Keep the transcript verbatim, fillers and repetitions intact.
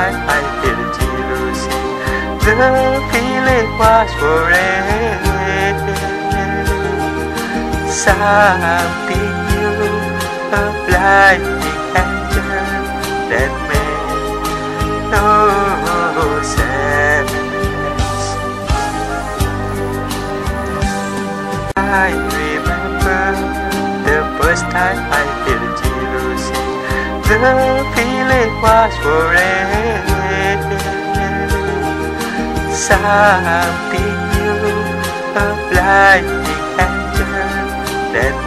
time I feel jealousy. The feeling was forever. Something new, a blinding angel that made no sense. I remember the first time I feel jealousy. The feeling was forever. Something new, a blinding angel that